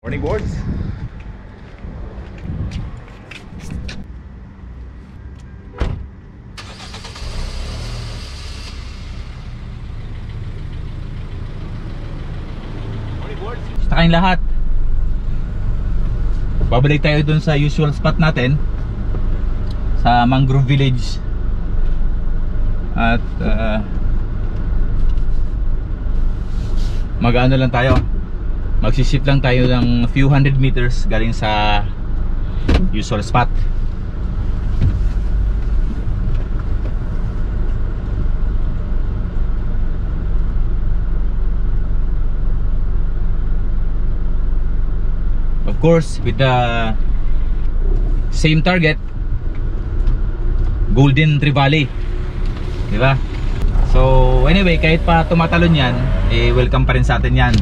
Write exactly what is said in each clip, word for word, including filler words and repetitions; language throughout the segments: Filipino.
Morning boards. Morning boards. Basta kayong lahat. Babalik tayo dun sa usual spot natin sa Mangrove Village. At uh, mag-ano lang tayo, magsishift lang tayo ng few hundred meters galing sa usual spot. Of course, with the same target, Golden Trevally, di ba? So anyway, kahit pa tumatalon yan, eh welcome pa rin sa atin yan.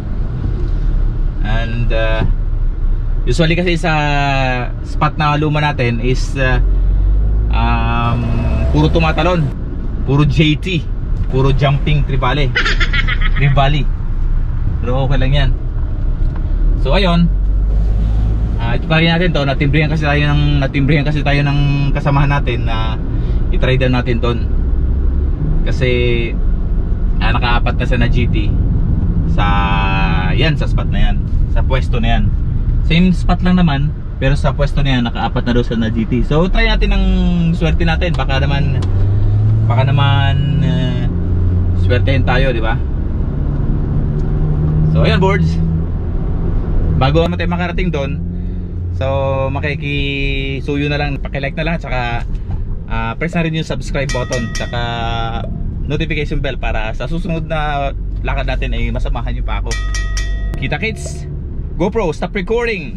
And uh, usually kasi sa spot na luma natin is uh, um, puro tumatalon, puro J T, puro jumping Trevally. Trevally. Pero okay lang yan. So ayun, uh, ito pa rin natin to, natimbrihan kasi tayo ng natimbrihan kasi tayo ng kasamahan natin na i-try down natin ton. Kasi ah, nakaapat na siya na G T sa yan, sa spot na yan, sa pwesto na yan. Same spot lang naman, pero sa pwesto na yan nakaapat na daw siya na G T. So try natin ang swerte natin, baka naman baka naman uh, swertehin tayo, di ba? So ayan boards, bago naman tayo makarating doon, so makikisuyo na lang, paki-like na lang, tsaka Uh, press na rin yung subscribe button, tsaka notification bell para sa susunod na lakad natin ay masamahan nyo pa ako. Kita kits, GoPro stop recording.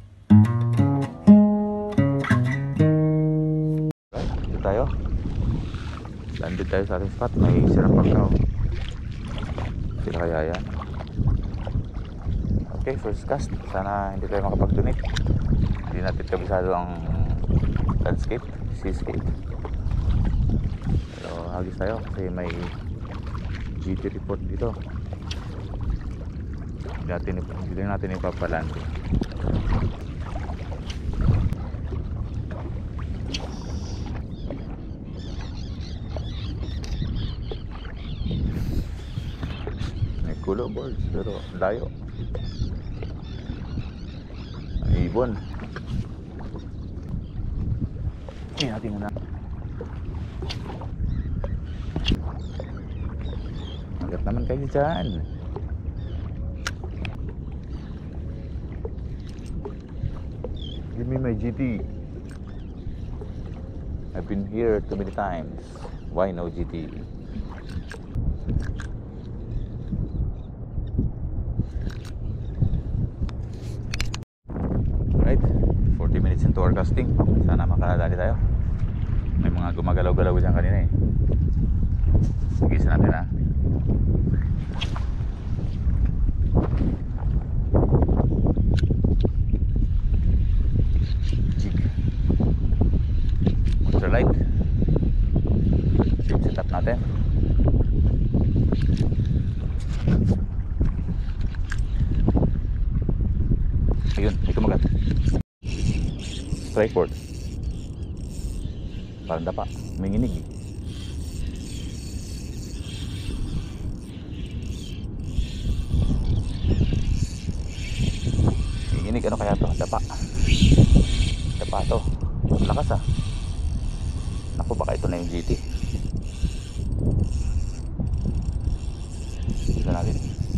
Dito tayo, landed tayo sa ating spot. May sirang pagkaw, sila kaya yan. Okay, first cast. Sana hindi tayo makapag-donate, hindi natin kabisado ang landscape, seascape. Pero hagis tayo kasi may G T report dito. Hindi natin, hindi natin ipapalante. May kulo boards pero layo. May ibon. Ini natin na. Agad naman kayo dyan. Give me my G T. I've been here too many times. Why no G T? Right, forty minutes into our casting. Sana makaladali tayo. May mga gumagalaw-galaw dyan kanina eh. Gisan natin ha. Jig ultralight. Set up natin. Ayun, may kumagat. Strike board. Parang dapa, may nginig. May nginig, ano kaya to? Dapa. Dapa to. Lakas ah. Naku, baka ito na yung G T. Ito natin.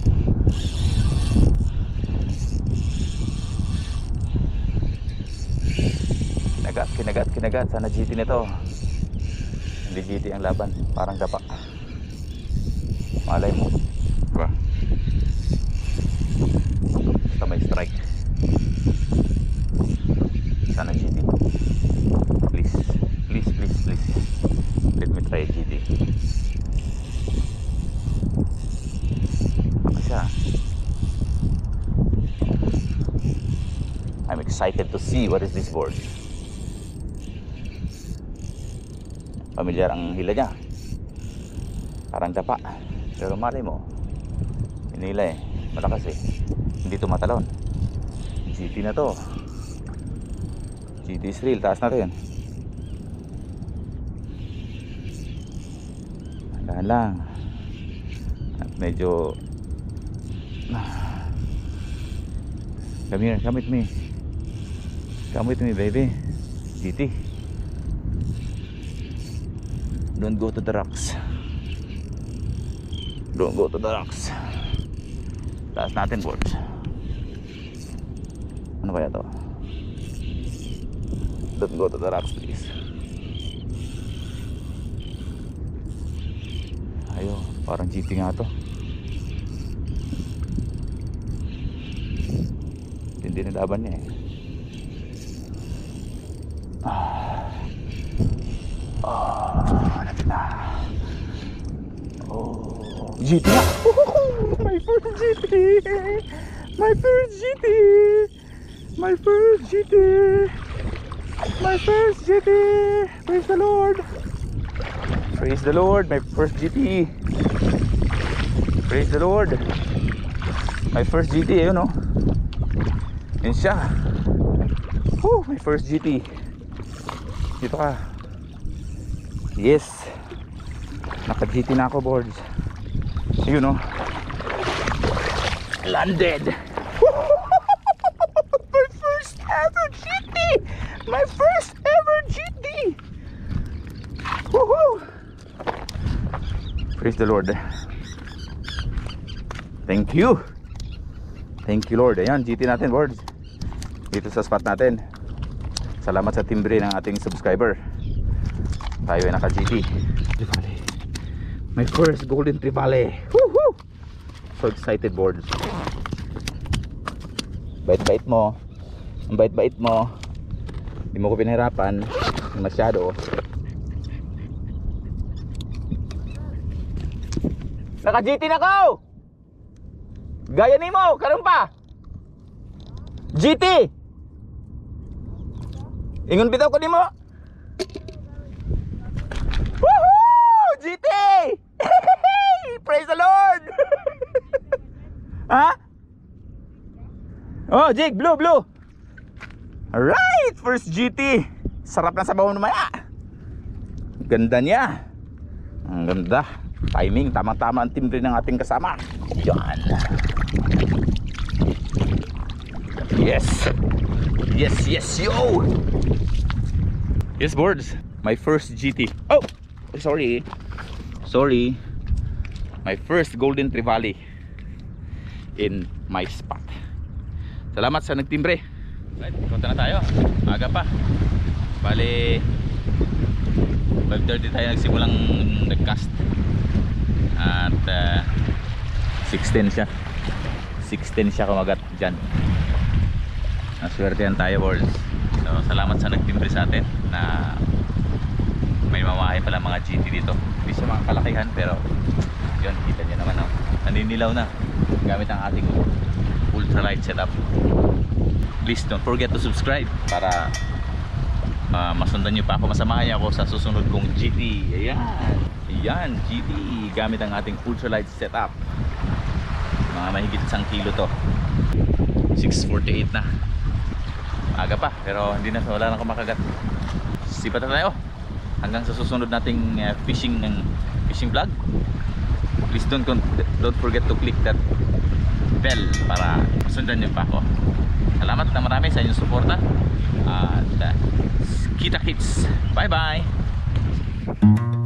Kinagat, kinagat, kinagat. Sana G T nito. Hindi G T ang laban. Parang dapa. Malay mo, diba? Basta may strike. Sana G T. Please, please, please, please. Let me try G T. Baka siya. I'm excited to see what is this board. Pamilyar ang hila niya, parang dapa, pero malay mo hinila eh, malakas eh, hindi tumatalon. G T na to. G T is real. Taas natin. Dahan lang. At medyo come here, come with me. Come with me, baby. G T. Don't go to the rocks. Don't go to the rocks. Taas natin, boards. Ano kaya to? Don't go to the rocks, please. Ayo, parang G T nga to. Hindi nilaban niya eh. Ah. Ah, lapit na. Oh, G T na. My first G T. My first G T. My first G T. My first G T. Praise the Lord. Praise the Lord. My first G T. Praise the Lord. My first G T, ayun oh. Yun siya. Whew, my first G T. Dito ka. Yes. Naka-G T na ako, boards. Yun oh. Landed. My first ever G T. My first ever G T. Woohoo. Praise the Lord. Thank you. Thank you, Lord. Ayan, G T natin, boards. Dito sa spot natin. Salamat sa timbre ng ating subscriber. Tayo ay naka-G T. Trevally. My first golden Trevally. Woohoo! So excited, boards. Bait-bait mo. Ang bait-bait mo. Hindi mo ko pinahirapan masyado. Naka-G T na ko! Gaya ni mo, karon pa. G T. Ingon bitaw ko nimo. Woohoo! G T. Praise the Lord. Ha? Oh, Jig, blue, blue. Alright, first G T. Sarap na sabaw mamaya. Ganda niya. Ang ganda. Timing, tamang-tama ang timbre ng ating kasama. Yan. Yes. Yes, yes, yo. Yes, boards. My first G T. Oh, sorry. Sorry. My first golden Trevally in my spot. Salamat sa nagtimbre. Right, konta na tayo. Aga pa. Bale five thirty tayo nagsimulang nagcast. At uh, sixteen siya. sixteen siya kumagat dyan. Naswertehan tayo, boards. So salamat sa nagtimbre sa atin na may mamahay pala mga G T dito. Hindi siya mga kalakihan pero yun, kita nyo naman oh. Naninilaw na gamit ang ating ultralight setup. Please don't forget to subscribe para uh, masundan nyo pa ako, masamahan ako sa susunod kong G T. Ayan, ayan, G T gamit ang ating ultralight setup. Mga mahigit isang kilo to. Six forty-eight na. Aga pa pero hindi na, wala na kumakagat. Sipat na tayo hanggang sa susunod nating uh, fishing ng fishing vlog. Please don't, don't forget to click that bell para masundan nyo pa ako. Salamat na marami sa inyong suporta at uh, kita kits. Bye bye.